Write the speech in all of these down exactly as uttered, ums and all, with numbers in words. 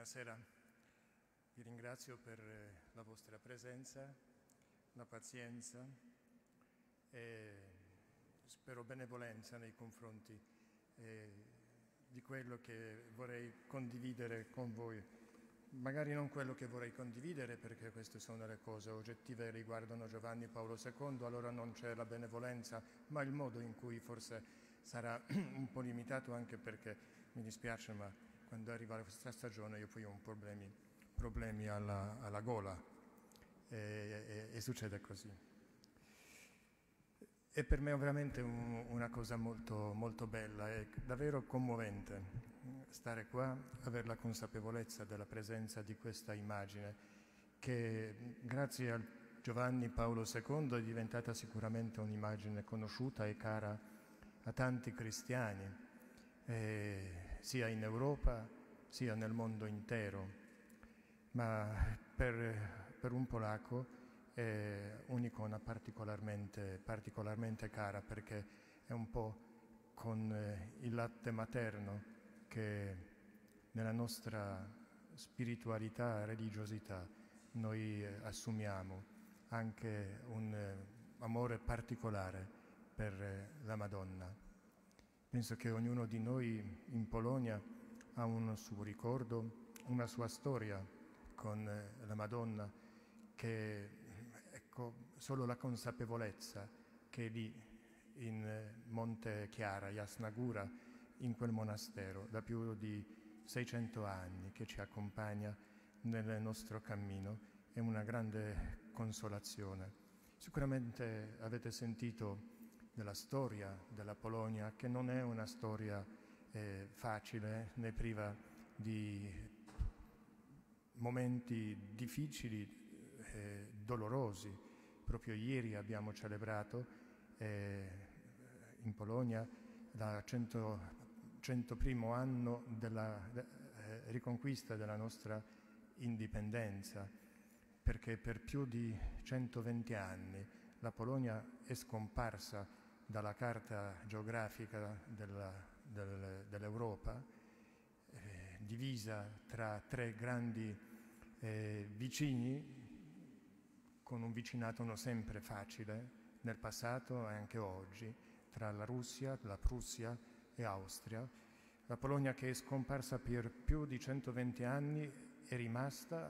Buonasera, vi ringrazio per la vostra presenza, la pazienza e spero benevolenza nei confronti eh, di quello che vorrei condividere con voi. Magari non quello che vorrei condividere, perché queste sono le cose oggettive che riguardano Giovanni Paolo secondo, allora non c'è la benevolenza, ma il modo in cui forse sarà un po' limitato, anche perché mi dispiace, ma quando arriva questa stagione io poi ho problemi, problemi alla, alla gola e, e, e succede così. E per me è veramente un, una cosa molto, molto bella, è davvero commovente stare qua, avere la consapevolezza della presenza di questa immagine che grazie a Giovanni Paolo secondo è diventata sicuramente un'immagine conosciuta e cara a tanti cristiani, eh, sia in Europa sia nel mondo intero, ma per, per un polacco è un'icona particolarmente, particolarmente cara, perché è un po' con eh, il latte materno che nella nostra spiritualità e religiosità noi eh, assumiamo anche un eh, amore particolare per eh, la Madonna. Penso che ognuno di noi in Polonia ha un suo ricordo, una sua storia con la Madonna, che ecco, solo la consapevolezza che lì in Monte Chiara, Jasna Góra, in quel monastero, da più di seicento anni, che ci accompagna nel nostro cammino, è una grande consolazione. Sicuramente avete sentito della storia della Polonia, che non è una storia eh, facile né priva di momenti difficili, eh, dolorosi. Proprio ieri abbiamo celebrato eh, in Polonia il cento, centoprimo anno della eh, riconquista della nostra indipendenza, perché per più di centoventi anni la Polonia è scomparsa dalla carta geografica della, del, dell'Europa, eh, divisa tra tre grandi eh, vicini, con un vicinato non sempre facile nel passato e anche oggi, tra la Russia, la Prussia e Austria. La Polonia, che è scomparsa per più di centoventi anni, è rimasta,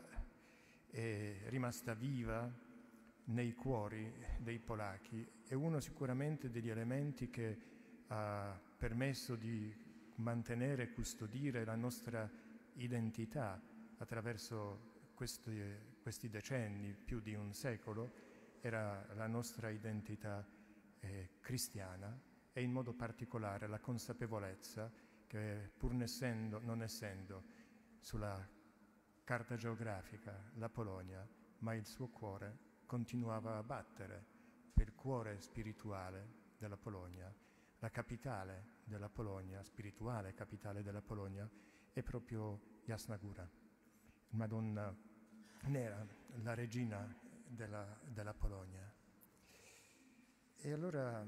è rimasta viva nei cuori dei polacchi. È uno sicuramente degli elementi che ha permesso di mantenere e custodire la nostra identità attraverso questi, questi decenni, più di un secolo, era la nostra identità eh, cristiana, e in modo particolare la consapevolezza che, pur essendo, non essendo sulla carta geografica la Polonia, ma il suo cuore continuava a battere per il cuore spirituale della Polonia. La capitale della Polonia, spirituale capitale della Polonia, è proprio Jasna Góra, Madonna Nera, la regina della, della Polonia. E allora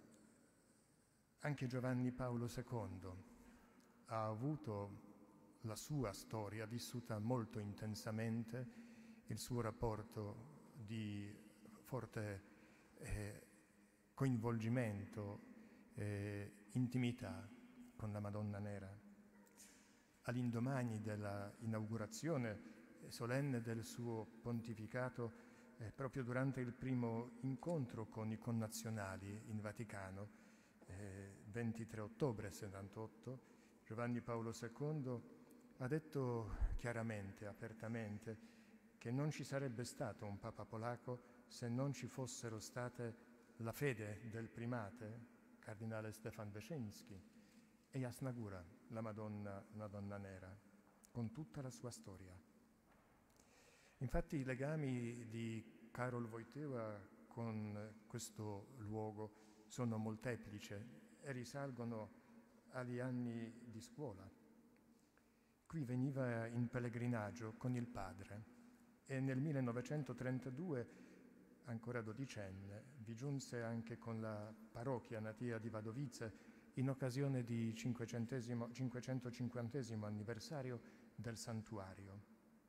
anche Giovanni Paolo secondo ha avuto la sua storia vissuta molto intensamente, il suo rapporto di forte eh, coinvolgimento, eh, intimità con la Madonna Nera. All'indomani dell'inaugurazione solenne del suo pontificato, eh, proprio durante il primo incontro con i connazionali in Vaticano, eh, ventitré ottobre settantotto, Giovanni Paolo secondo ha detto chiaramente, apertamente, che non ci sarebbe stato un Papa polacco se non ci fossero state la fede del primate, cardinale Stefan Wyszyński, e Jasna Góra, la Madonna, Madonna Nera, con tutta la sua storia. Infatti i legami di Karol Wojtyła con questo luogo sono molteplici e risalgono agli anni di scuola. Qui veniva in pellegrinaggio con il padre e nel millenovecentotrentadue, ancora dodicenne, vi giunse anche con la parrocchia natia di Wadowice in occasione di cinquecentocinquantesimo anniversario del santuario.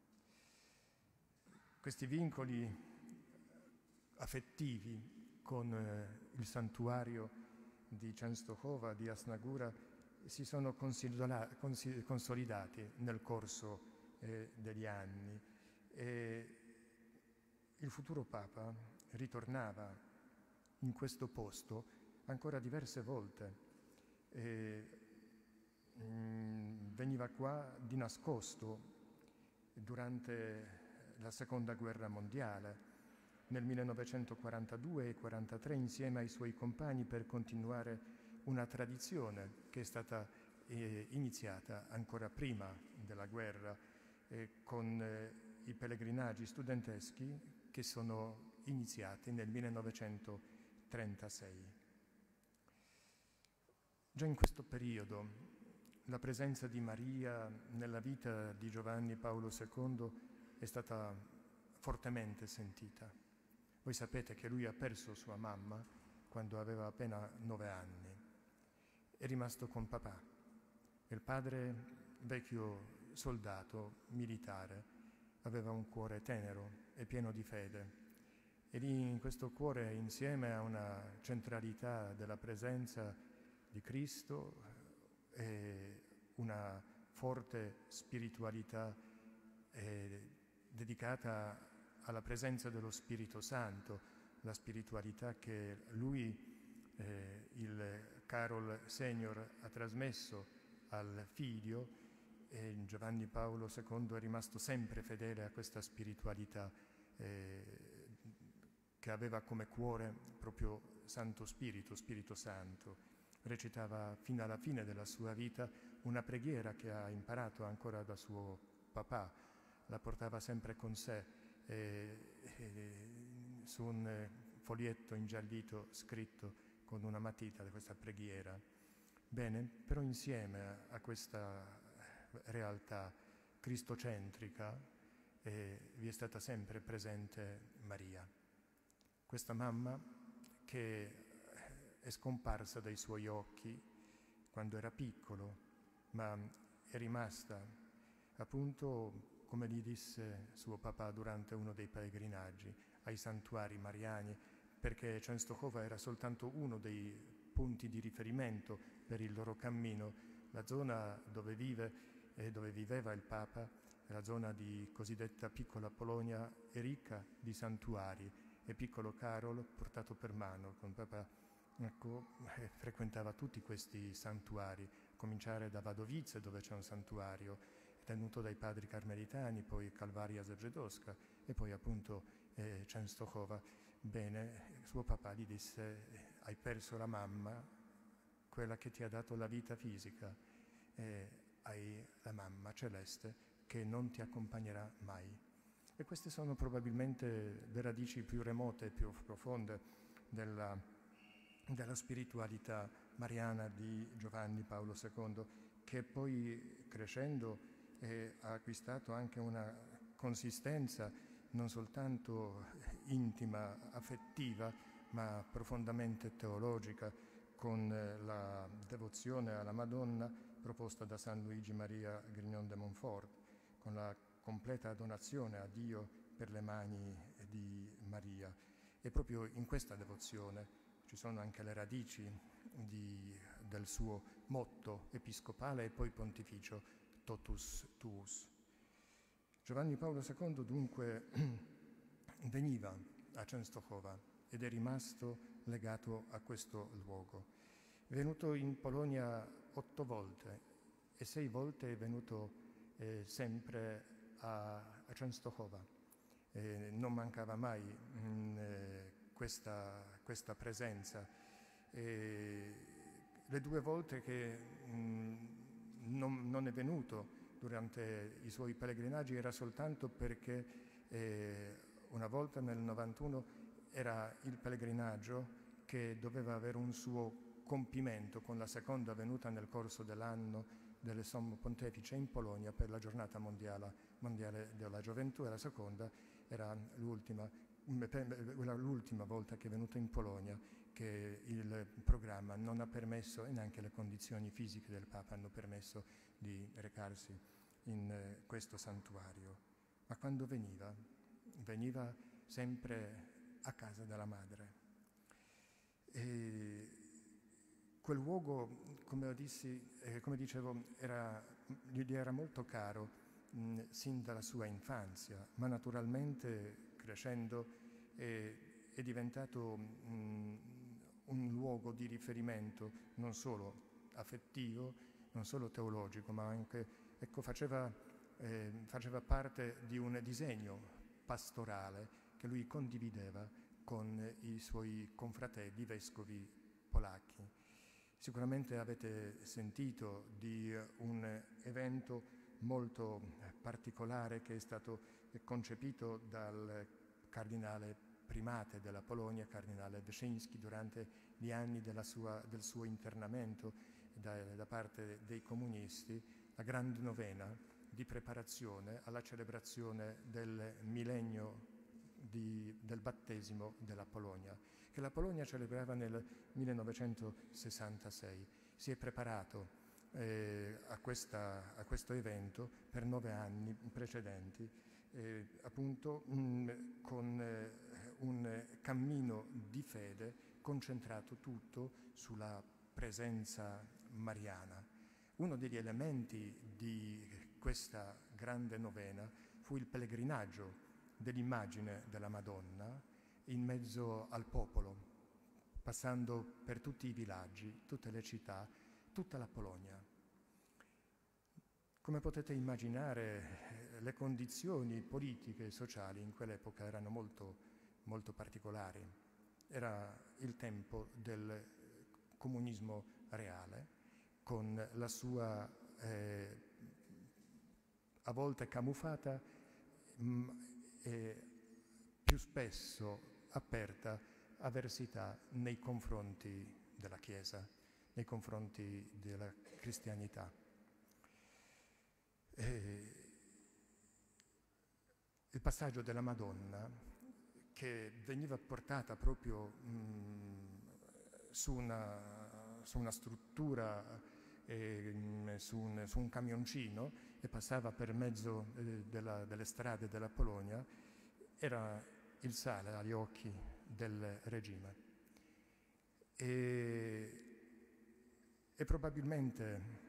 Questi vincoli affettivi con eh, il santuario di Częstochowa, di Asnagura, si sono consolidati nel corso eh, degli anni. E il futuro Papa ritornava in questo posto ancora diverse volte. E, mh, veniva qua di nascosto durante la Seconda Guerra Mondiale, nel millenovecentoquarantadue e quarantatré, insieme ai suoi compagni, per continuare una tradizione che è stata eh, iniziata ancora prima della guerra, eh, con eh, i pellegrinaggi studenteschi che sono iniziati nel millenovecentotrentasei. Già in questo periodo la presenza di Maria nella vita di Giovanni Paolo secondo è stata fortemente sentita. Voi sapete che lui ha perso sua mamma quando aveva appena nove anni. È rimasto con papà. Il padre, vecchio soldato militare, aveva un cuore tenero e pieno di fede. E lì in questo cuore, insieme a una centralità della presenza di Cristo e una forte spiritualità eh, dedicata alla presenza dello Spirito Santo, la spiritualità che lui, eh, il Carol Senior, ha trasmesso al figlio, e Giovanni Paolo secondo è rimasto sempre fedele a questa spiritualità eh, che aveva come cuore proprio Santo Spirito, Spirito Santo. Recitava fino alla fine della sua vita una preghiera che ha imparato ancora da suo papà, la portava sempre con sé eh, eh, su un foglietto ingiallito scritto con una matita di questa preghiera. Bene, però insieme a questa realtà cristocentrica eh, vi è stata sempre presente Maria, questa mamma che è scomparsa dai suoi occhi quando era piccolo, ma è rimasta appunto, come gli disse suo papà durante uno dei pellegrinaggi, ai santuari mariani, perché Częstochowa era soltanto uno dei punti di riferimento per il loro cammino. La zona dove vive e dove viveva il Papa, la zona di cosiddetta Piccola Polonia, è ricca di santuari, e piccolo Carol, portato per mano con Papa, ecco, eh, frequentava tutti questi santuari, a cominciare da Wadowice, dove c'è un santuario tenuto dai padri carmelitani, poi Kalwaria Zebrzydowska e poi appunto eh, Częstochowa. Bene, suo papà gli disse: hai perso la mamma, quella che ti ha dato la vita fisica, e hai la mamma celeste che non ti accompagnerà mai. E queste sono probabilmente le radici più remote e più profonde della, della spiritualità mariana di Giovanni Paolo secondo, che poi crescendo eh, ha acquistato anche una consistenza non soltanto intima, affettiva, ma profondamente teologica, con la devozione alla Madonna proposta da San Luigi Maria Grignon de Montfort, con la completa donazione a Dio per le mani di Maria. E proprio in questa devozione ci sono anche le radici di, del suo motto episcopale e poi pontificio, Totus Tuus. Giovanni Paolo secondo dunque veniva a Częstochowa ed è rimasto legato a questo luogo. È venuto in Polonia otto volte e sei volte è venuto eh, sempre a, a Częstochowa. Eh, non mancava mai mh, eh, questa, questa presenza. E le due volte che mh, non, non è venuto durante i suoi pellegrinaggi era soltanto perché eh, una volta nel novantuno era il pellegrinaggio che doveva avere un suo compimento con la seconda venuta nel corso dell'anno delle Sommo Pontefice in Polonia per la giornata mondiale, mondiale della gioventù, e la seconda era l'ultima, l'ultima volta che è venuto in Polonia, che il programma non ha permesso e neanche le condizioni fisiche del Papa hanno permesso di recarsi in eh, questo santuario, ma quando veniva, veniva sempre a casa della madre. E quel luogo, come, dissi, eh, come dicevo, era, gli era molto caro mh, sin dalla sua infanzia, ma naturalmente crescendo è, è diventato mh, un luogo di riferimento non solo affettivo, non solo teologico, ma anche ecco, faceva, eh, faceva parte di un disegno pastorale che lui condivideva con i suoi confratelli vescovi polacchi. Sicuramente avete sentito di un evento molto particolare che è stato concepito dal cardinale primate della Polonia, cardinale Wyszyński, durante gli anni della sua, del suo internamento da, da parte dei comunisti, la grande novena di preparazione alla celebrazione del millennio di, del battesimo della Polonia, che la Polonia celebrava nel millenovecentosessantasei. Si è preparato eh, a, questa, a questo evento per nove anni precedenti, eh, appunto mh, con eh, un cammino di fede concentrato tutto sulla presenza mariana. Uno degli elementi di questa grande novena fu il pellegrinaggio dell'immagine della Madonna in mezzo al popolo, passando per tutti i villaggi, tutte le città, tutta la Polonia. Come potete immaginare, le condizioni politiche e sociali in quell'epoca erano molto, molto particolari. Era il tempo del comunismo reale, con la sua eh, a volte camuffata mh, e più spesso aperta avversità nei confronti della Chiesa, nei confronti della cristianità. E il passaggio della Madonna, che veniva portata proprio mh, su, una, su una struttura, eh, su, un, su un camioncino, e passava per mezzo eh, della, delle strade della Polonia, era il sale agli occhi del regime. E, e probabilmente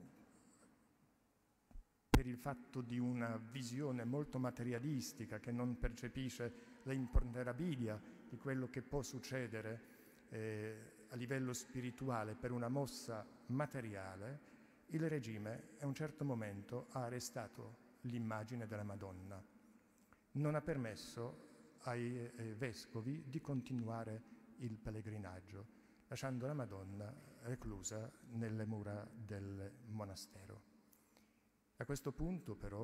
per il fatto di una visione molto materialistica che non percepisce l'imponderabilità di quello che può succedere eh, a livello spirituale per una mossa materiale, il regime a un certo momento ha arrestato l'immagine della Madonna. Non ha permesso ai eh, vescovi di continuare il pellegrinaggio, lasciando la Madonna reclusa nelle mura del monastero. A questo punto, però,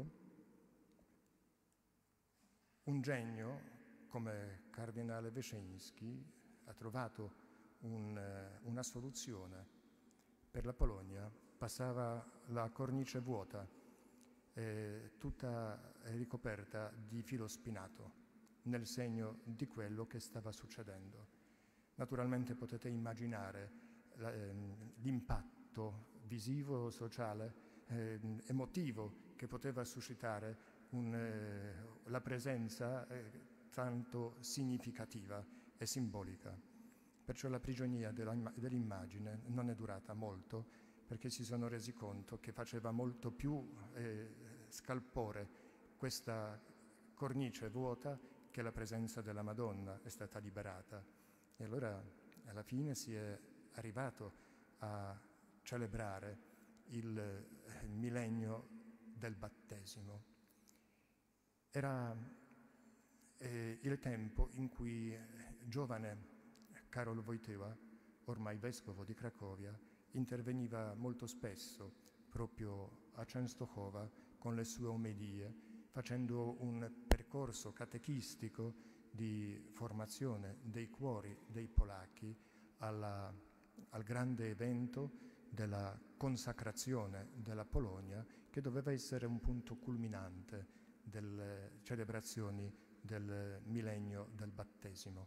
un genio come cardinale Wyszyński ha trovato un, una soluzione. Per la Polonia passava la cornice vuota, eh, tutta ricoperta di filo spinato, nel segno di quello che stava succedendo. Naturalmente potete immaginare la, eh, l'impatto visivo, sociale, Eh, emotivo che poteva suscitare un, eh, la presenza eh, tanto significativa e simbolica. Perciò la prigionia della, dell'immagine non è durata molto, perché si sono resi conto che faceva molto più eh, scalpore questa cornice vuota che la presenza della Madonna è stata liberata. E allora alla fine si è arrivato a celebrare il millennio del battesimo. Era eh, il tempo in cui il giovane Karol Wojtyła, ormai vescovo di Cracovia, interveniva molto spesso proprio a Częstochowa con le sue omelie, facendo un percorso catechistico di formazione dei cuori dei polacchi alla, al grande evento della consacrazione della Polonia, che doveva essere un punto culminante delle celebrazioni del millennio del battesimo.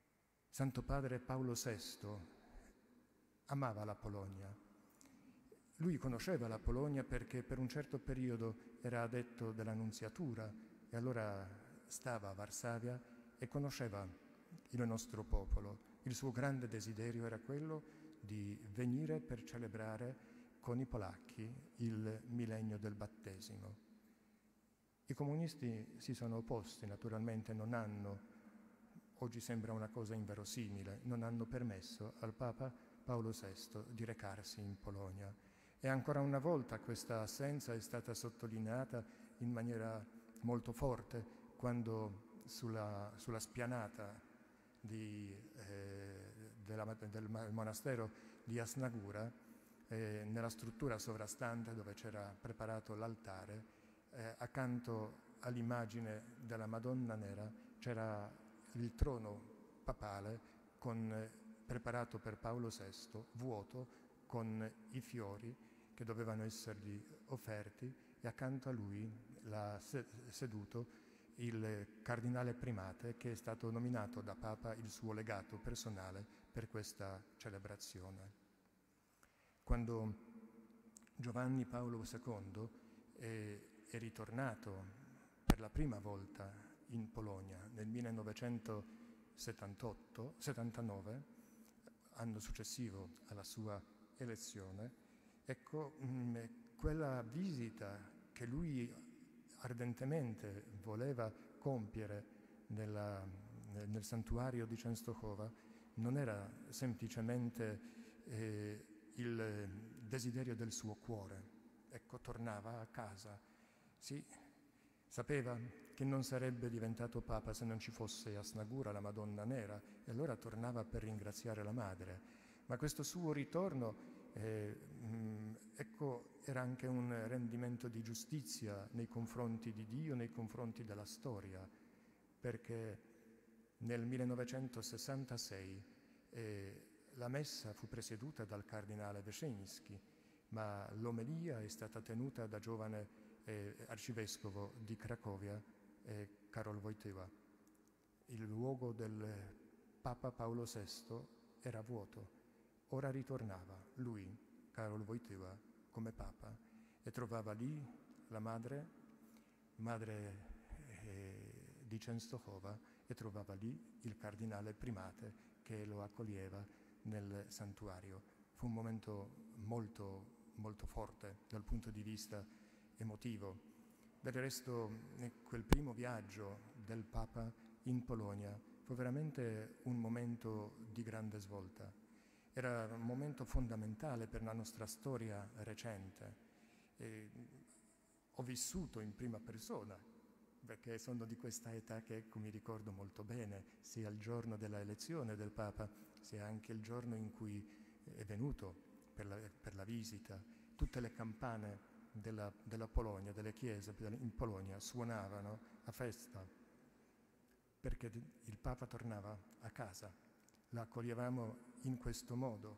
Santo Padre Paolo sesto amava la Polonia lui conosceva la Polonia perché per un certo periodo era addetto della nunziatura e allora stava a Varsavia e conosceva il nostro popolo. Il suo grande desiderio era quello di venire per celebrare con i polacchi il millennio del battesimo. I comunisti si sono opposti, naturalmente non hanno, oggi sembra una cosa inverosimile, non hanno permesso al Papa Paolo sesto di recarsi in Polonia. E ancora una volta questa assenza è stata sottolineata in maniera molto forte quando sulla, sulla spianata di, eh, della, del monastero di Jasnagura, eh, nella struttura sovrastante dove c'era preparato l'altare, eh, accanto all'immagine della Madonna Nera c'era il trono papale con, eh, preparato per Paolo sesto, vuoto, con i fiori che dovevano essergli offerti, e accanto a lui l'ha seduto il cardinale Primate, che è stato nominato da Papa il suo legato personale per questa celebrazione. Quando Giovanni Paolo secondo è, è ritornato per la prima volta in Polonia nel millenovecentosettantotto settantanove, anno successivo alla sua elezione, ecco, mh, quella visita che lui ardentemente voleva compiere nella, nel santuario di Częstochowa non era semplicemente eh, il desiderio del suo cuore. Ecco, tornava a casa. Sì, sapeva che non sarebbe diventato Papa se non ci fosse Jasnagura, la Madonna Nera, e allora tornava per ringraziare la madre. Ma questo suo ritorno Eh, mh, ecco, era anche un rendimento di giustizia nei confronti di Dio, nei confronti della storia, perché nel millenovecentosessantasei eh, la messa fu presieduta dal cardinale Wyszyński, ma l'omelia è stata tenuta da giovane eh, arcivescovo di Cracovia, eh, Karol Wojtyła. Il luogo del Papa Paolo sesto era vuoto. Ora ritornava lui, Karol Wojtyła, come Papa, e trovava lì la madre, madre eh, di Częstochowa, e trovava lì il cardinale Primate che lo accoglieva nel santuario. Fu un momento molto, molto forte dal punto di vista emotivo. Del resto, quel primo viaggio del Papa in Polonia fu veramente un momento di grande svolta. Era un momento fondamentale per la nostra storia recente. E ho vissuto in prima persona, perché sono di questa età che ecco, mi ricordo molto bene, sia il giorno della elezione del Papa, sia anche il giorno in cui è venuto per la, per la visita. Tutte le campane della, della Polonia, delle chiese in Polonia, suonavano a festa, perché il Papa tornava a casa. La accoglievamo in questo modo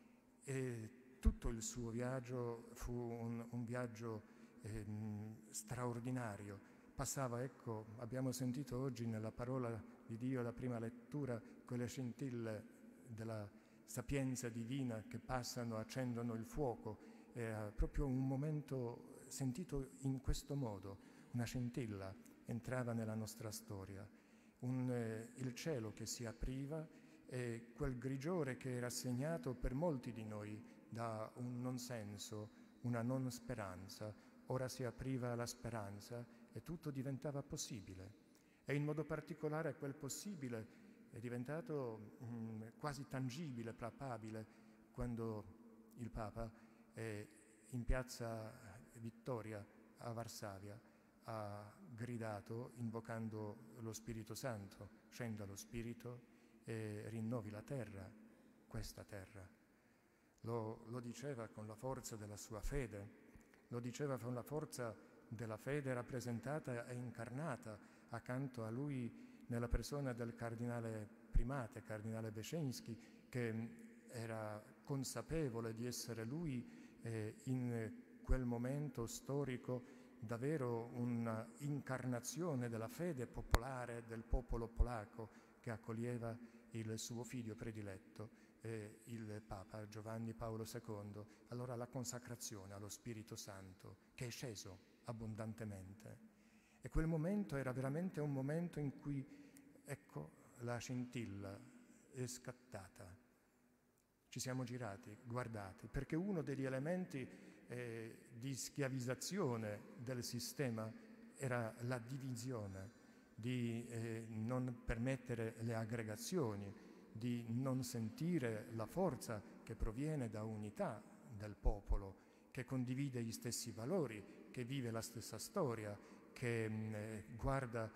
e tutto il suo viaggio fu un, un viaggio eh, straordinario. Passava, ecco, abbiamo sentito oggi nella parola di Dio, la prima lettura, quelle scintille della sapienza divina che passano, accendono il fuoco. Era proprio un momento sentito in questo modo, una scintilla entrava nella nostra storia, un, eh, il cielo che si apriva, e quel grigiore che era segnato per molti di noi da un non senso, una non speranza, ora si apriva la speranza e tutto diventava possibile. E in modo particolare quel possibile è diventato mh, quasi tangibile, palpabile, quando il Papa è in piazza Vittoria a Varsavia ha gridato invocando lo Spirito Santo: scenda lo Spirito e rinnovi la terra, questa terra. Lo, lo diceva con la forza della sua fede, lo diceva con la forza della fede rappresentata e incarnata accanto a lui nella persona del cardinale Primate, cardinale Wyszyński, che era consapevole di essere lui eh, in quel momento storico davvero un'incarnazione della fede popolare del popolo polacco che accoglieva il suo figlio prediletto eh, il Papa Giovanni Paolo secondo, allora la consacrazione allo Spirito Santo che è sceso abbondantemente. E quel momento era veramente un momento in cui, ecco, la scintilla è scattata. Ci siamo girati, guardati, perché uno degli elementi eh, di schiavizzazione del sistema era la divisione, di eh, non permettere le aggregazioni, di non sentire la forza che proviene da unità del popolo, che condivide gli stessi valori, che vive la stessa storia, che mh, guarda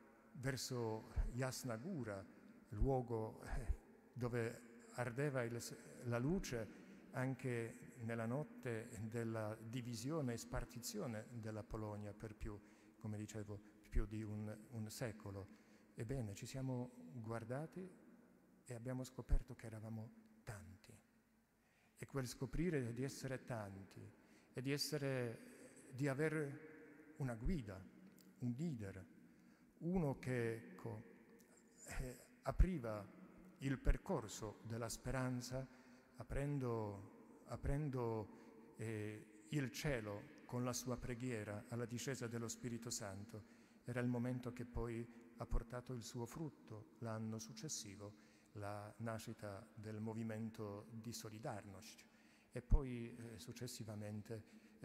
verso Jasna Gora, luogo eh, dove ardeva il, la luce anche nella notte della divisione e spartizione della Polonia per più, come dicevo, più di un, un secolo. Ebbene, ci siamo guardati e abbiamo scoperto che eravamo tanti. E quel scoprire di essere tanti e di essere, di avere una guida, un leader, uno che ecco, eh, apriva il percorso della speranza, aprendo, aprendo eh, il cielo con la sua preghiera alla discesa dello Spirito Santo. Era il momento che poi ha portato il suo frutto l'anno successivo, la nascita del movimento di Solidarność e poi eh, successivamente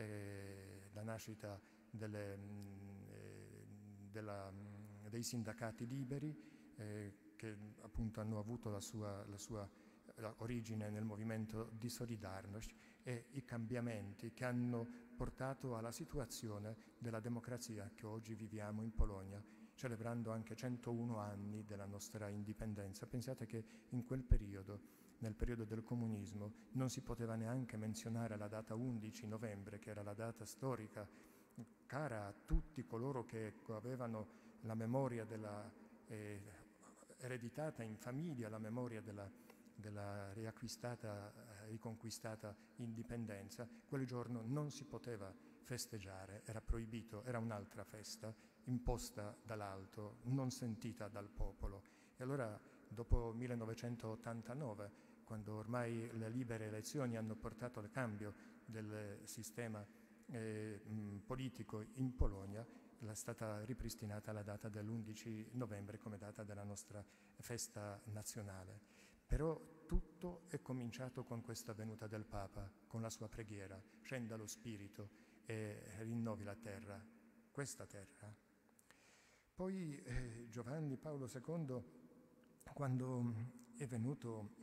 eh, la nascita delle, mh, eh, della, mh, dei sindacati liberi eh, che appunto hanno avuto la sua, la sua la origine nel movimento di Solidarność e i cambiamenti che hanno portato alla situazione della democrazia che oggi viviamo in Polonia, celebrando anche centouno anni della nostra indipendenza. Pensate che in quel periodo, nel periodo del comunismo, non si poteva neanche menzionare la data undici novembre, che era la data storica cara a tutti coloro che avevano la memoria della, eh, ereditata in famiglia, la memoria della, della riacquistata, riconquistata indipendenza. Quel giorno non si poteva festeggiare, era proibito, era un'altra festa imposta dall'alto, non sentita dal popolo. E allora dopo millenovecentottantanove, quando ormai le libere elezioni hanno portato al cambio del sistema eh, mh, politico in Polonia, è stata ripristinata la data dell'undici novembre come data della nostra festa nazionale. Però tutto è cominciato con questa venuta del Papa, con la sua preghiera: scenda lo Spirito e rinnovi la terra, questa terra. Poi eh, Giovanni Paolo secondo, quando è venuto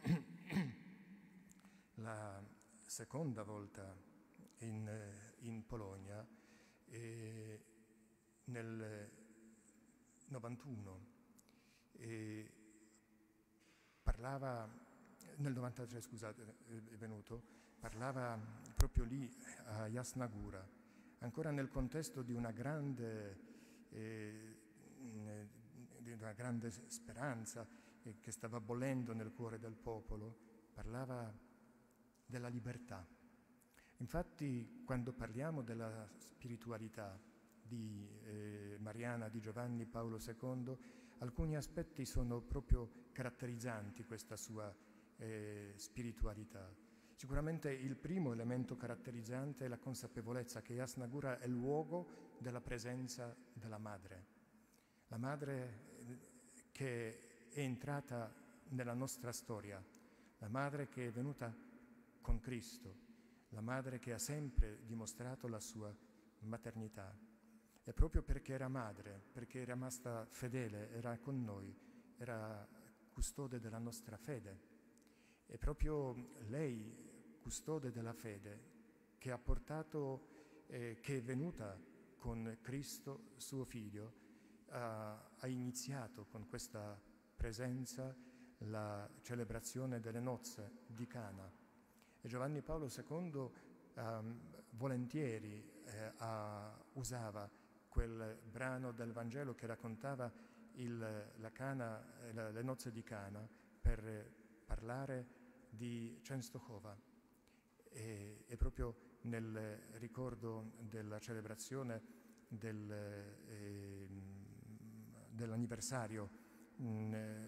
la seconda volta in, in Polonia, eh, nel novantuno, eh, parlava, nel novantatré scusate, è venuto, parlava proprio lì a Jasna Gora, ancora nel contesto di una grande, eh, di una grande speranza eh, che stava bollendo nel cuore del popolo, parlava della libertà. Infatti, quando parliamo della spiritualità di eh, Mariana, di Giovanni Paolo secondo, alcuni aspetti sono proprio caratterizzanti questa sua eh, spiritualità. Sicuramente il primo elemento caratterizzante è la consapevolezza che Jasna Gora è il luogo della presenza della madre. La madre che è entrata nella nostra storia, la madre che è venuta con Cristo, la madre che ha sempre dimostrato la sua maternità. E proprio perché era madre, perché era rimasta fedele, era con noi, era custode della nostra fede. È proprio lei, custode della fede, che ha portato, eh, che è venuta con Cristo, suo Figlio, ha, ha iniziato con questa presenza la celebrazione delle nozze di Cana. E Giovanni Paolo secondo um, volentieri eh, ha, usava quel brano del Vangelo che raccontava il, la Cana, la, le nozze di Cana per parlare di Częstochowa. E, e proprio nel ricordo della celebrazione del, eh, dell'anniversario mh,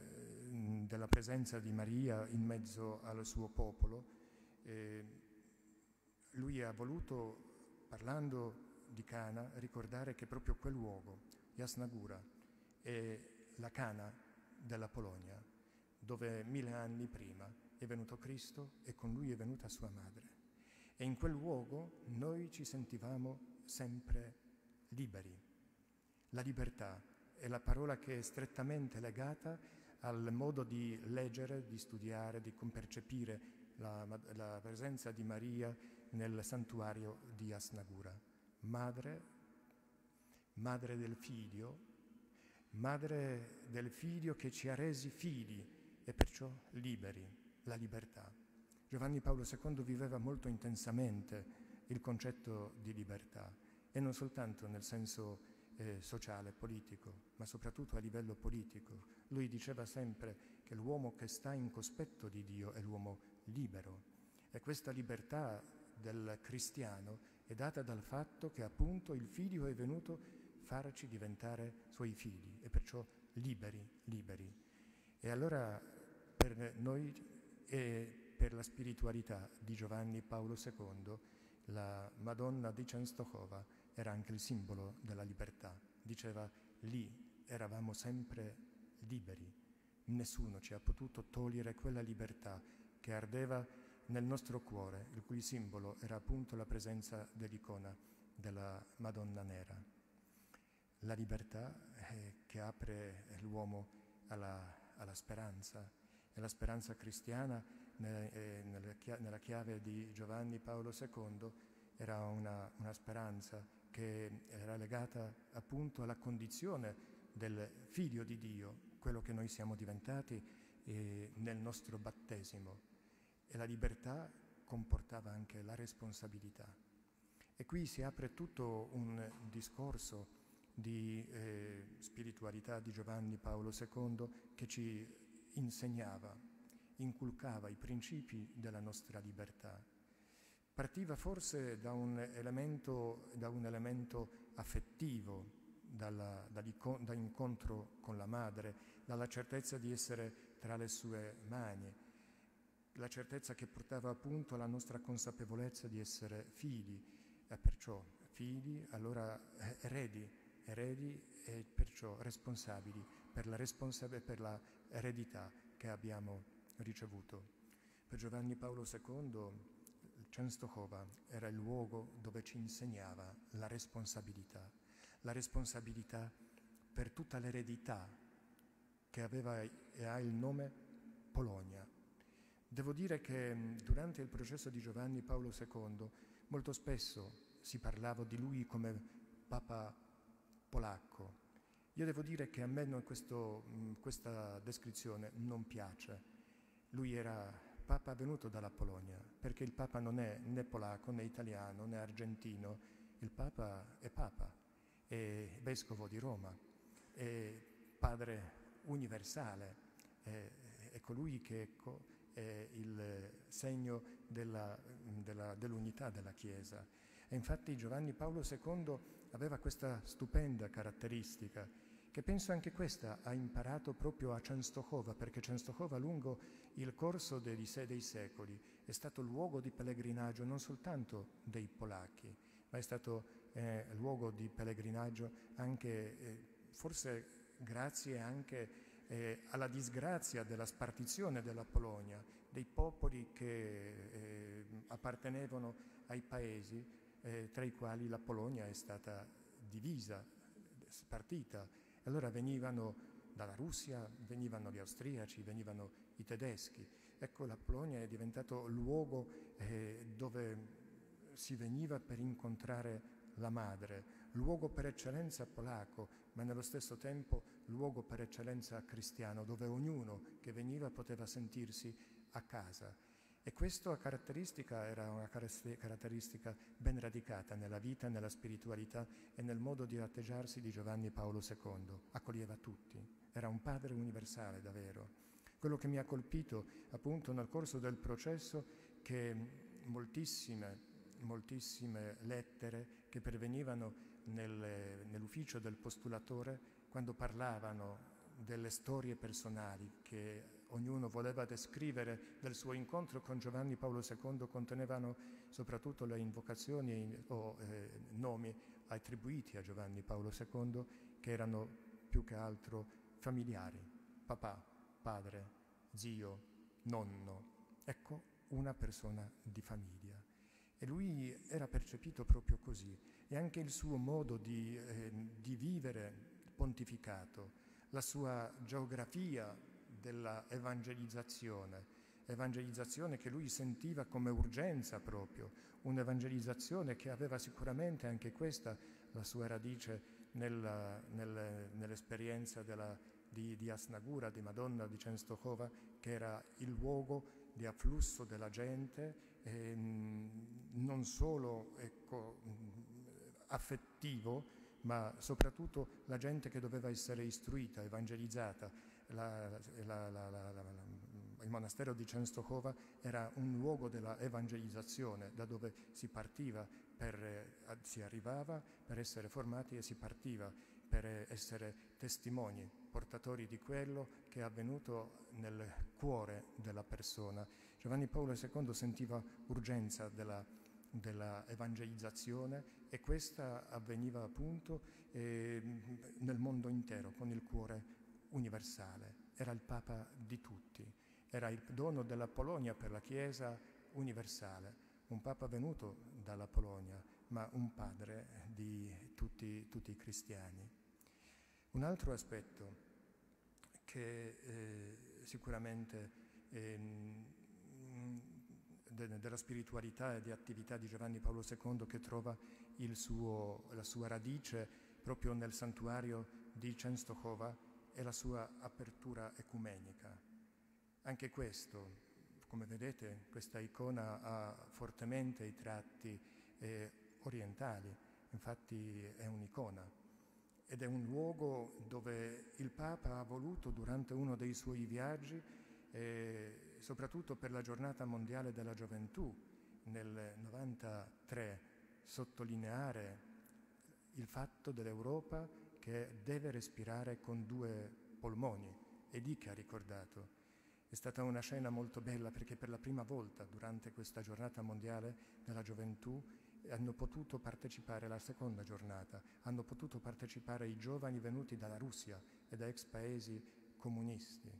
della presenza di Maria in mezzo al suo popolo. Eh, lui ha voluto, parlando di Cana, ricordare che proprio quel luogo, Jasna Góra, è la Cana della Polonia, dove mille anni prima è venuto Cristo e con lui è venuta sua madre. E in quel luogo noi ci sentivamo sempre liberi. La libertà è la parola che è strettamente legata al modo di leggere, di studiare, di percepire la, la presenza di Maria nel santuario di Jasna Góra. Madre, madre del Figlio, madre del Figlio che ci ha resi figli e perciò liberi, la libertà. Giovanni Paolo secondo viveva molto intensamente il concetto di libertà e non soltanto nel senso eh, sociale, politico, ma soprattutto a livello politico. Lui diceva sempre che l'uomo che sta in cospetto di Dio è l'uomo libero e questa libertà del cristiano è data dal fatto che appunto il Figlio è venuto farci diventare suoi figli e perciò liberi, liberi. E allora per noi e per la spiritualità di Giovanni Paolo secondo, la Madonna di Częstochowa era anche il simbolo della libertà. Diceva, lì eravamo sempre liberi, nessuno ci ha potuto togliere quella libertà che ardeva nel nostro cuore, il cui simbolo era appunto la presenza dell'icona della Madonna Nera. La libertà eh, che apre l'uomo alla, alla speranza, e la speranza cristiana nella, nella chiave di Giovanni Paolo secondo era una, una speranza che era legata appunto alla condizione del Figlio di Dio, quello che noi siamo diventati eh, nel nostro battesimo. E la libertà comportava anche la responsabilità. E qui si apre tutto un discorso di eh, spiritualità di Giovanni Paolo secondo che ci insegnava, inculcava i principi della nostra libertà. Partiva forse da un elemento, da un elemento affettivo, dalla, dall'incontro con la madre, dalla certezza di essere tra le sue mani, la certezza che portava appunto alla nostra consapevolezza di essere figli, e perciò figli, allora eredi, eredi e perciò responsabili per la, responsab- per la eredità che abbiamo ricevuto. Per Giovanni Paolo secondo, Częstochowa era il luogo dove ci insegnava la responsabilità, la responsabilità per tutta l'eredità che aveva e ha il nome Polonia. Devo dire che durante il processo di Giovanni Paolo secondo molto spesso si parlava di lui come Papa polacco. Io devo dire che a me non questo, questa descrizione non piace. Lui era Papa venuto dalla Polonia, perché il Papa non è né polacco, né italiano, né argentino. Il Papa è Papa, è Vescovo di Roma, è Padre universale, è, è colui che ecco, è il segno della, della, dell'unità della Chiesa. E infatti Giovanni Paolo secondo aveva questa stupenda caratteristica, che penso anche questa ha imparato proprio a Częstochowa, perché Częstochowa lungo il corso dei, dei secoli è stato luogo di pellegrinaggio non soltanto dei polacchi, ma è stato eh, luogo di pellegrinaggio anche, eh, forse grazie anche eh, alla disgrazia della spartizione della Polonia, dei popoli che eh, appartenevano ai paesi eh, tra i quali la Polonia è stata divisa, spartita. Allora venivano dalla Russia, venivano gli austriaci, venivano i tedeschi. Ecco, la Polonia è diventato luogo eh, dove si veniva per incontrare la madre, luogo per eccellenza polacco, ma nello stesso tempo luogo per eccellenza cristiano, dove ognuno che veniva poteva sentirsi a casa. E questa caratteristica era una caratteristica ben radicata nella vita, nella spiritualità e nel modo di atteggiarsi di Giovanni Paolo secondo. Accoglieva tutti, era un padre universale davvero. Quello che mi ha colpito appunto nel corso del processo che moltissime, moltissime lettere che pervenivano nel, nell'ufficio del postulatore, quando parlavano delle storie personali che ognuno voleva descrivere del suo incontro con Giovanni Paolo secondo contenevano soprattutto le invocazioni o eh, nomi attribuiti a Giovanni Paolo secondo, che erano più che altro familiari: papà, padre, zio, nonno. Ecco, una persona di famiglia. E lui era percepito proprio così. E anche il suo modo di, eh, di vivere pontificato, la sua geografia della evangelizzazione, evangelizzazione che lui sentiva come urgenza proprio, un'evangelizzazione che aveva sicuramente anche questa la sua radice nella, nel, nell'esperienza della, di, di Asnagura, di Madonna di Częstochowa, che era il luogo di afflusso della gente, eh, non solo ecco, affettivo, ma soprattutto la gente che doveva essere istruita, evangelizzata. La, la, la, la, la, il monastero di Częstochowa era un luogo della evangelizzazione, da dove si partiva, per, si arrivava per essere formati e si partiva per essere testimoni, portatori di quello che è avvenuto nel cuore della persona. Giovanni Paolo secondo sentiva urgenza della, della evangelizzazione, e questa avveniva appunto eh, nel mondo intero, con il cuore universale. Era il Papa di tutti, era il dono della Polonia per la Chiesa universale, un Papa venuto dalla Polonia, ma un padre di tutti, tutti i cristiani. Un altro aspetto che eh, sicuramente eh, de, della spiritualità e di attività di Giovanni Paolo secondo, che trova il suo, la sua radice proprio nel santuario di Częstochowa, è la sua apertura ecumenica. Anche questo, come vedete, questa icona ha fortemente i tratti eh, orientali, infatti è un'icona. Ed è un luogo dove il Papa ha voluto, durante uno dei suoi viaggi, eh, soprattutto per la giornata mondiale della gioventù nel novantatré, sottolineare il fatto dell'Europa che deve respirare con due polmoni. È lì che ha ricordato. È stata una scena molto bella, perché per la prima volta durante questa giornata mondiale della gioventù hanno potuto partecipare alla seconda giornata, hanno potuto partecipare i giovani venuti dalla Russia e da ex paesi comunisti.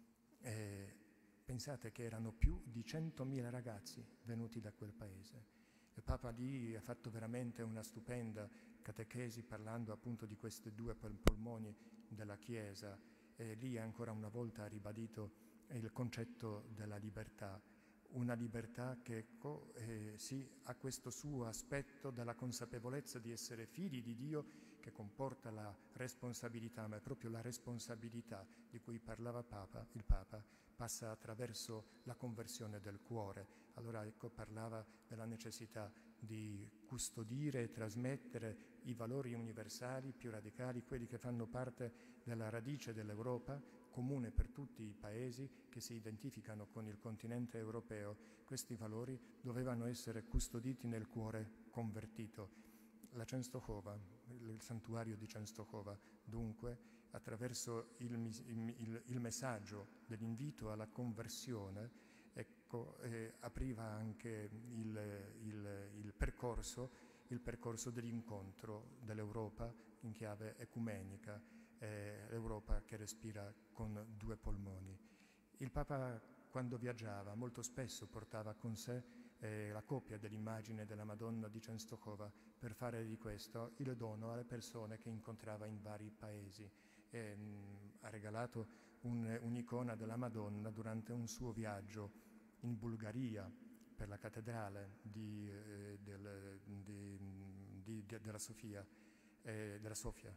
E pensate che erano più di centomila ragazzi venuti da quel paese. Il Papa lì ha fatto veramente una stupenda catechesi parlando appunto di questi due polmoni della Chiesa, e lì ancora una volta ha ribadito il concetto della libertà. Una libertà che ecco, eh, sì, ha questo suo aspetto della consapevolezza di essere figli di Dio, che comporta la responsabilità, ma è proprio la responsabilità di cui parlava Papa, il Papa, passa attraverso la conversione del cuore. Allora ecco, parlava della necessità di custodire e trasmettere i valori universali più radicali, quelli che fanno parte della radice dell'Europa, comune per tutti i paesi che si identificano con il continente europeo. Questi valori dovevano essere custoditi nel cuore convertito. La Częstochowa, il santuario di Częstochowa, dunque, attraverso il, il, il messaggio dell'invito alla conversione, ecco, eh, apriva anche il, il, il percorso, il percorso dell'incontro dell'Europa in chiave ecumenica, eh, l'Europa che respira con due polmoni. Il Papa, quando viaggiava, molto spesso portava con sé eh, la copia dell'immagine della Madonna di Częstochowa, per fare di questo il dono alle persone che incontrava in vari paesi. E, mh, ha regalato un, un'icona della Madonna durante un suo viaggio in Bulgaria per la cattedrale di, eh, del, di, di, di, della Sofia, eh, della Sofia.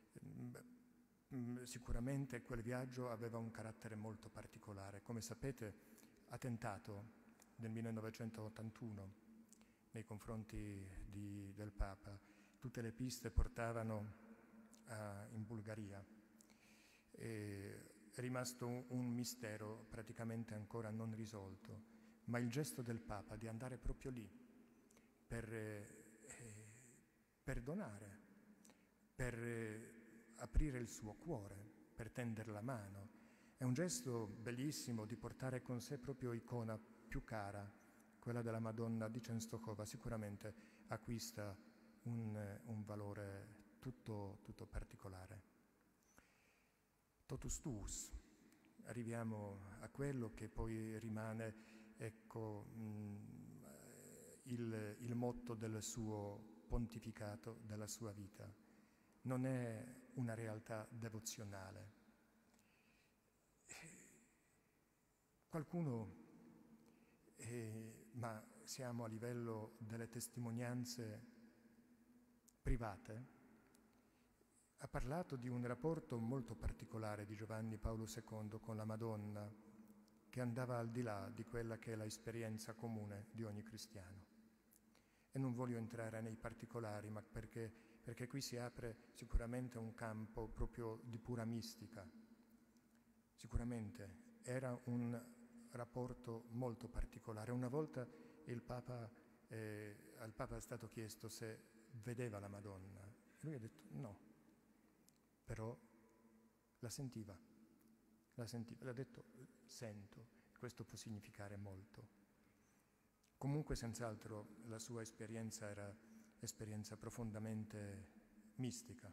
Sicuramente quel viaggio aveva un carattere molto particolare. Come sapete, attentato nel millenovecentottantuno nei confronti di, del Papa. Tutte le piste portavano a, in Bulgaria. E è rimasto un, un mistero praticamente ancora non risolto, ma il gesto del Papa di andare proprio lì per, eh, per donare, per eh, aprire il suo cuore, per tendere la mano. È un gesto bellissimo di portare con sé proprio icona più cara, quella della Madonna di Częstochowa, sicuramente acquista un, un valore tutto, tutto particolare. Totus tuus, arriviamo a quello che poi rimane, ecco, mh, il, il motto del suo pontificato, della sua vita. Non è una realtà devozionale. Qualcuno, eh, ma siamo a livello delle testimonianze private, ha parlato di un rapporto molto particolare di Giovanni Paolo secondo con la Madonna, che andava al di là di quella che è l'esperienza comune di ogni cristiano. E non voglio entrare nei particolari, ma perché, perché qui si apre sicuramente un campo proprio di pura mistica. Sicuramente era un rapporto molto particolare. Una volta il Papa, eh, al Papa è stato chiesto se vedeva la Madonna. Lui ha detto no, però la sentiva, la sentiva, l'ha detto sento, questo può significare molto. Comunque senz'altro la sua esperienza era esperienza profondamente mistica.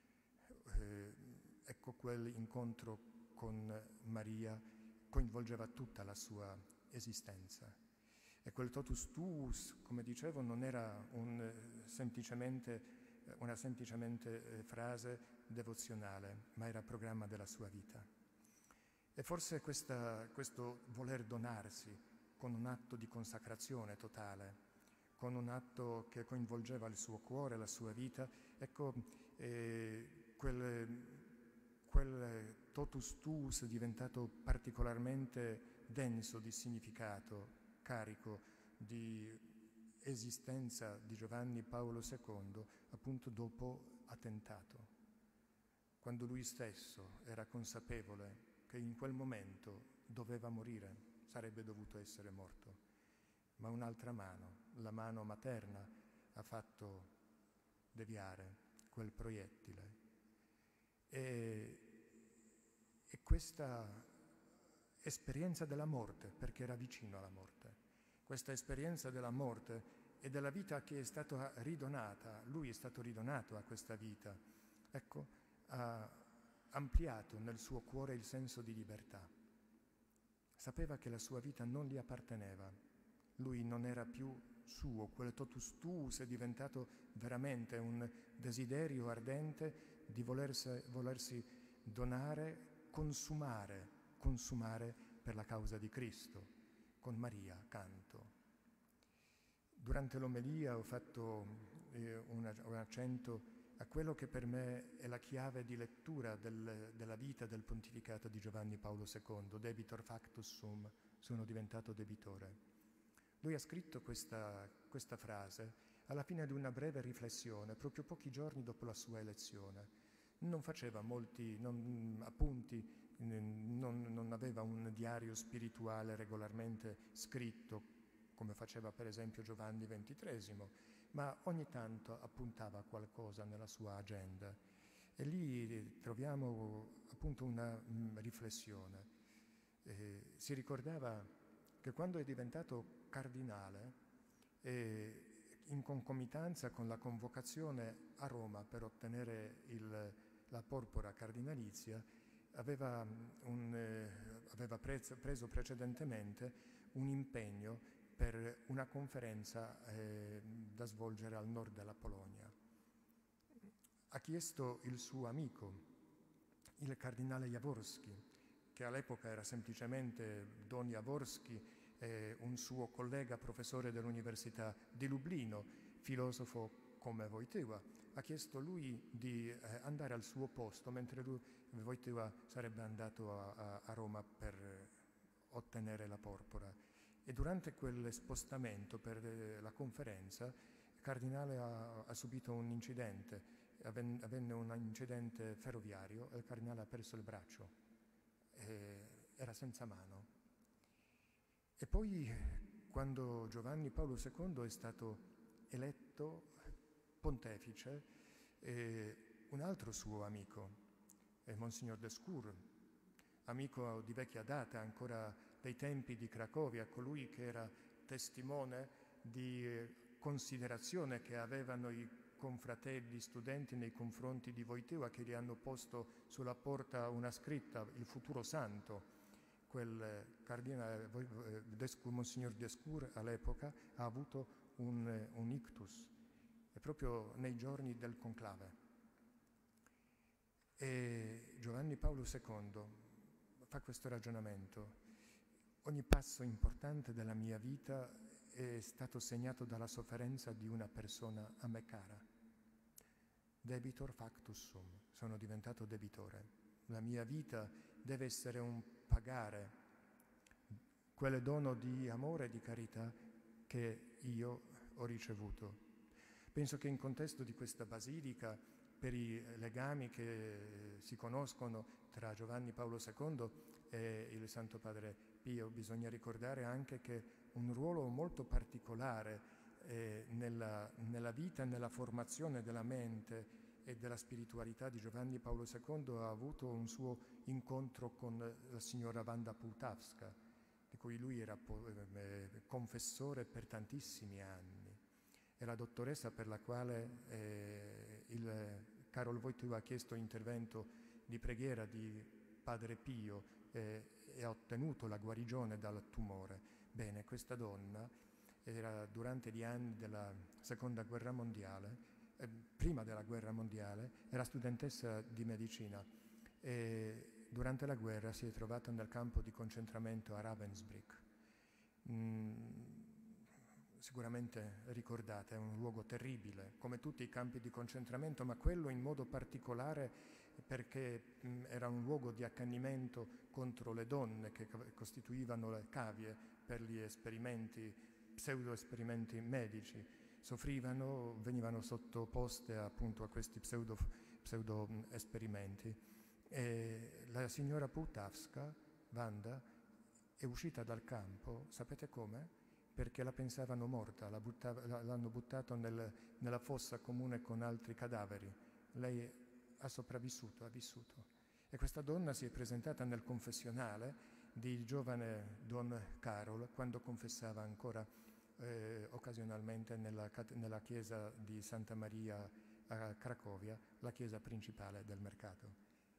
Eh, ecco, quell'incontro con Maria coinvolgeva tutta la sua esistenza. E quel totus tuus, come dicevo, non era un, semplicemente, una semplicemente frase devozionale, ma era programma della sua vita. E forse questa, questo voler donarsi con un atto di consacrazione totale, con un atto che coinvolgeva il suo cuore, la sua vita, ecco, eh, quel, quel totus tuus è diventato particolarmente denso di significato, carico di esistenza di Giovanni Paolo secondo, appunto dopo attentato, quando lui stesso era consapevole che in quel momento doveva morire, sarebbe dovuto essere morto, ma un'altra mano, la mano materna, ha fatto deviare quel proiettile. E, e questa esperienza della morte, perché era vicino alla morte, questa esperienza della morte e della vita che è stata ridonata, lui è stato ridonato a questa vita, ecco, ha ampliato nel suo cuore il senso di libertà. Sapeva che la sua vita non gli apparteneva, lui non era più suo, quel totus tuus è diventato veramente un desiderio ardente di volersi, volersi donare, consumare, consumare per la causa di Cristo, con Maria accanto. Durante l'omelia ho fatto eh, un, un accento a quello che per me è la chiave di lettura del, della vita del pontificato di Giovanni Paolo secondo, debitor factus sum, sono diventato debitore. Lui ha scritto questa, questa frase alla fine di una breve riflessione, proprio pochi giorni dopo la sua elezione. Non faceva molti non, appunti, non, non aveva un diario spirituale regolarmente scritto, come faceva per esempio Giovanni ventitresimo, ma ogni tanto appuntava qualcosa nella sua agenda. E lì troviamo appunto una mh, riflessione. Eh, si ricordava che quando è diventato cardinale, eh, in concomitanza con la convocazione a Roma per ottenere il, la porpora cardinalizia, aveva, un, eh, aveva preso, preso precedentemente un impegno per una conferenza eh, da svolgere al nord della Polonia. Ha chiesto il suo amico, il cardinale Jaworski, che all'epoca era semplicemente Don Jaworski, eh, un suo collega professore dell'Università di Lublino, filosofo come Wojtyła. Ha chiesto lui di eh, andare al suo posto, mentre lui, Wojtyła sarebbe andato a, a, a Roma per eh, ottenere la porpora. E durante quel spostamento per la conferenza, il cardinale ha, ha subito un incidente, avvenne, avvenne un incidente ferroviario e il cardinale ha perso il braccio, e era senza mano. E poi, quando Giovanni Paolo secondo è stato eletto pontefice, eh, un altro suo amico, e Monsignor Descours, amico di vecchia data, ancora dei tempi di Cracovia, colui che era testimone di considerazione che avevano i confratelli studenti nei confronti di Wojtyła, che gli hanno posto sulla porta una scritta, il futuro santo. Quel cardinale Descours, Monsignor Descours all'epoca ha avuto un, un ictus, e proprio nei giorni del conclave. E Giovanni Paolo secondo fa questo ragionamento: ogni passo importante della mia vita è stato segnato dalla sofferenza di una persona a me cara. Debitor factus sum, sono diventato debitore. La mia vita deve essere un pagare quel dono di amore e di carità che io ho ricevuto. Penso che in contesto di questa basilica, per i legami che si conoscono tra Giovanni Paolo secondo e il Santo Padre Pio, bisogna ricordare anche che un ruolo molto particolare eh, nella, nella vita e nella formazione della mente e della spiritualità di Giovanni Paolo secondo ha avuto un suo incontro con la signora Wanda Pułtawska, di cui lui era eh, confessore per tantissimi anni. È la dottoressa per la quale eh, il Karol Wojtyła ha chiesto intervento di preghiera di Padre Pio eh, e ha ottenuto la guarigione dal tumore. Bene, questa donna era durante gli anni della Seconda Guerra Mondiale, eh, prima della Guerra Mondiale, era studentessa di medicina e durante la guerra si è trovata nel campo di concentramento a Ravensbrück. Mm, sicuramente ricordate, è un luogo terribile, come tutti i campi di concentramento, ma quello in modo particolare perché mh, era un luogo di accanimento contro le donne che costituivano le cavie per gli esperimenti, pseudo-esperimenti medici. Soffrivano, venivano sottoposte appunto a questi pseudo, pseudo-esperimenti. E la signora Pułtawska, Wanda, è uscita dal campo, sapete come? Perché la pensavano morta, la buttava, l'hanno buttato nel, nella fossa comune con altri cadaveri. Lei ha sopravvissuto, ha vissuto. E questa donna si è presentata nel confessionale di giovane Don Karol quando confessava ancora eh, occasionalmente nella, nella chiesa di Santa Maria a Cracovia, la chiesa principale del mercato.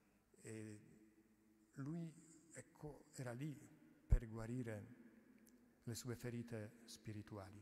E lui, ecco, era lì per guarire le sue ferite spirituali.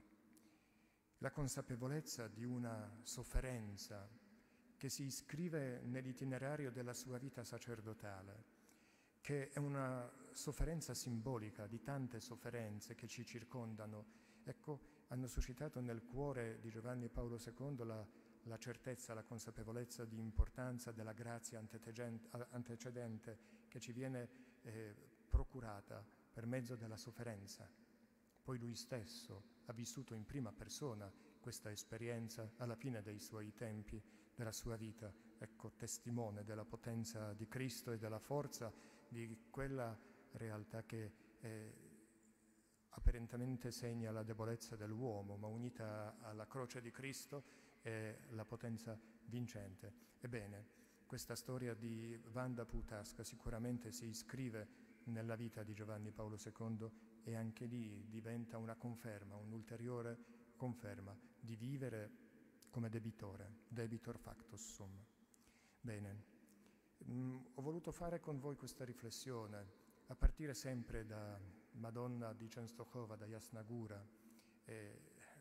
La consapevolezza di una sofferenza che si iscrive nell'itinerario della sua vita sacerdotale, che è una sofferenza simbolica di tante sofferenze che ci circondano, ecco, hanno suscitato nel cuore di Giovanni Paolo secondo la, la certezza, la consapevolezza di importanza della grazia antecedente che ci viene eh, procurata per mezzo della sofferenza. Poi lui stesso ha vissuto in prima persona questa esperienza alla fine dei suoi tempi, della sua vita, ecco, testimone della potenza di Cristo e della forza di quella realtà che eh, apparentemente segna la debolezza dell'uomo, ma unita alla croce di Cristo è la potenza vincente. Ebbene, questa storia di Wanda Pułtawska sicuramente si iscrive nella vita di Giovanni Paolo secondo e anche lì diventa una conferma, un'ulteriore conferma di vivere come debitore, debitor factus sum. Bene, mm, ho voluto fare con voi questa riflessione, a partire sempre da Madonna di Częstochowa, da Jasna Góra, eh,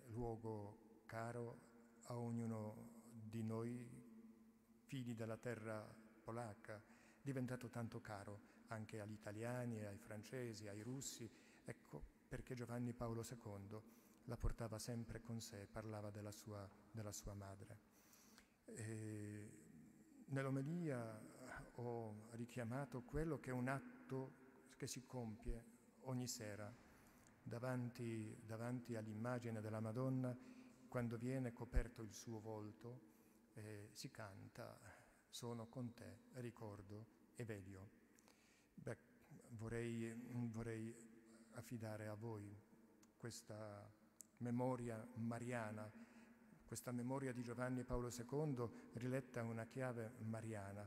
luogo caro a ognuno di noi, figli della terra polacca, diventato tanto caro anche agli italiani, ai francesi, ai russi. Ecco perché Giovanni Paolo secondo la portava sempre con sé, parlava della sua, della sua madre. E nell'omelia ho richiamato quello che è un atto che si compie ogni sera davanti, davanti all'immagine della Madonna, quando viene coperto il suo volto, eh, si canta «Sono con te, ricordo e veglio». Beh, vorrei, vorrei affidare a voi questa memoria mariana, questa memoria di Giovanni Paolo secondo riletta una chiave mariana,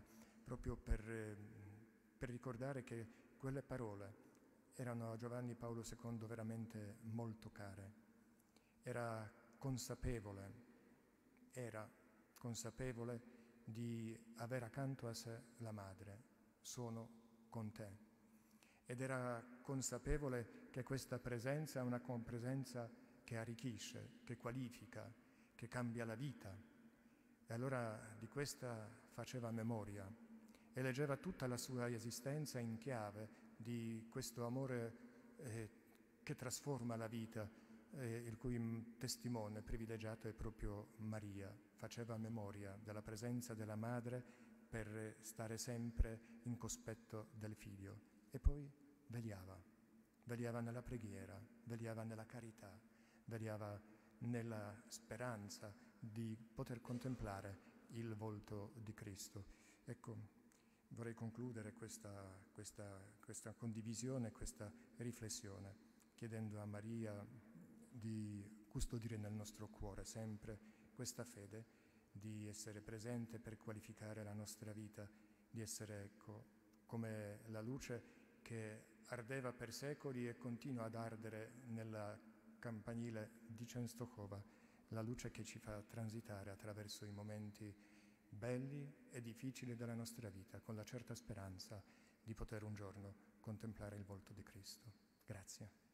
proprio per, per ricordare che quelle parole erano a Giovanni Paolo secondo veramente molto care. Era consapevole, era consapevole di avere accanto a sé la madre, sono con te. Ed era consapevole che questa presenza è una presenza che arricchisce, che qualifica, che cambia la vita. E allora di questa faceva memoria e leggeva tutta la sua esistenza in chiave di questo amore eh, che trasforma la vita, eh, il cui testimone privilegiato è proprio Maria. Faceva memoria della presenza della madre per stare sempre in cospetto del figlio. E poi vegliava, vegliava nella preghiera, vegliava nella carità, vegliava nella speranza di poter contemplare il volto di Cristo. Ecco, vorrei concludere questa, questa, questa condivisione, questa riflessione, chiedendo a Maria di custodire nel nostro cuore sempre questa fede, di essere presente per qualificare la nostra vita, di essere, ecco, come la luce che ardeva per secoli e continua ad ardere nella campanile di Częstochowa, la luce che ci fa transitare attraverso i momenti belli e difficili della nostra vita, con la certa speranza di poter un giorno contemplare il volto di Cristo. Grazie.